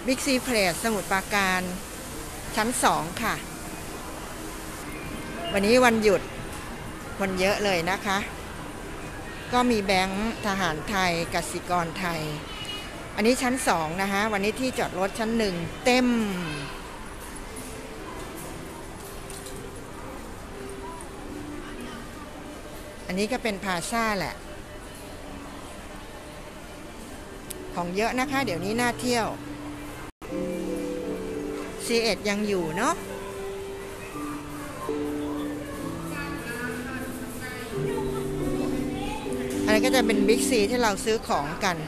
บิ๊กซีเพลสสมุทรปราการชั้น2ค่ะวันนี้วันหยุดคนเยอะเลยนะคะก็มีแบงค์ทหารไทยกสิกรไทยอันนี้ชั้น2นะคะวันนี้ที่จอดรถชั้น1เต็มอันนี้ก็เป็นพาซ่าแหละของเยอะนะคะเดี๋ยวนี้น่าเที่ยว C1 ยังอยู่เนาะอันนี้ก็จะเป็นบิ๊กซีที่เราซื้อของกัน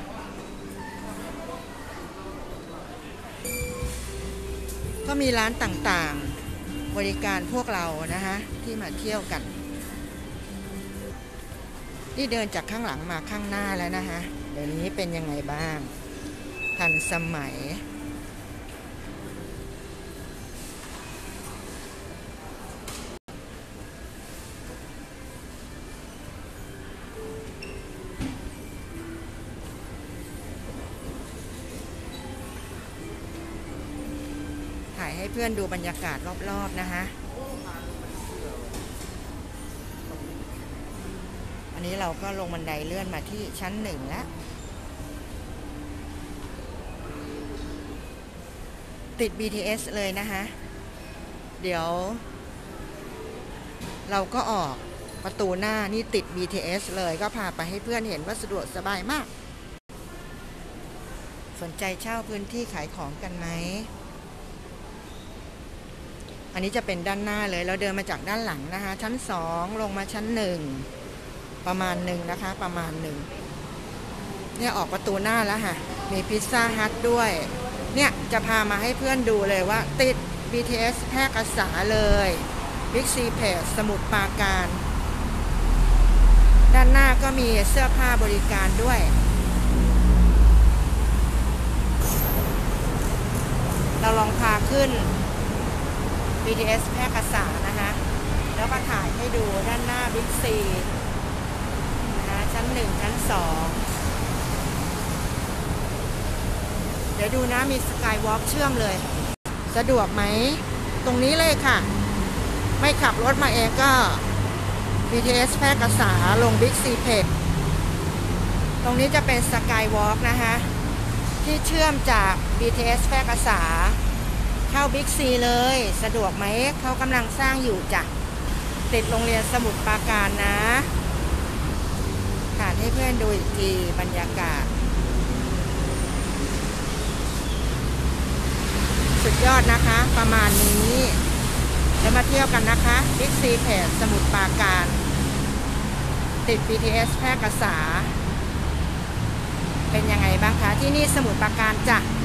ก็มีร้านต่างๆบริการพวกเรานะคะที่มาเที่ยวกันที่เดินจากข้างหลังมาข้างหน้าแล้วนะคะเดี๋ยวนี้เป็นยังไงบ้างทันสมัยถ่ายให้เพื่อนดูบรรยากาศรอบๆนะคะอันนี้เราก็ลงบันไดเลื่อนมาที่ชั้น1แล้วติด BTS เลยนะคะเดี๋ยวเราก็ออกประตูหน้านี่ติด BTS เลยก็พาไปให้เพื่อนเห็นว่าสะดวกสบายมากสนใจเช่าพื้นที่ขายของกันไหมอันนี้จะเป็นด้านหน้าเลยเราเดินมาจากด้านหลังนะคะชั้น2ลงมาชั้น1ประมาณหนึ่งนะคะประมาณหนึ่งเนี่ยออกประตูหน้าแล้วค่ะมีพิซซ่าฮัทด้วยเนี่ยจะพามาให้เพื่อนดูเลยว่าติด BTS แพร่กษาเลยบิ๊กซีเพจสมุทรปราการด้านหน้าก็มีเสื้อผ้าบริการด้วยเราลองพาขึ้น BTS แพร่กษานะคะแล้วก็ถ่ายให้ดูด้านหน้าบิ๊กซีนะคะชั้น1ชั้น2เดี๋ยวดูนะมีสกายวอล์กเชื่อมเลยสะดวกไหมตรงนี้เลยค่ะไม่ขับรถมาเองก็ BTS แพร่กษาลงบิ๊กซีเพจตรงนี้จะเป็นสกายวอล์กนะคะที่เชื่อมจาก BTS แพร่กษาเข้าบิ๊กซีเลยสะดวกไหมเขากำลังสร้างอยู่จ้ะติดโรงเรียนสมุทรปราการนะถ่ายให้เพื่อนดูอีกทีบรรยากาศสุดยอดนะคะประมาณนี้จะมาเที่ยวกันนะคะบิ๊กซีเพจสมุทรปราการติด BTS แพร่กษาเป็นยังไงบ้างคะที่นี่สมุทรปราการจ้ะ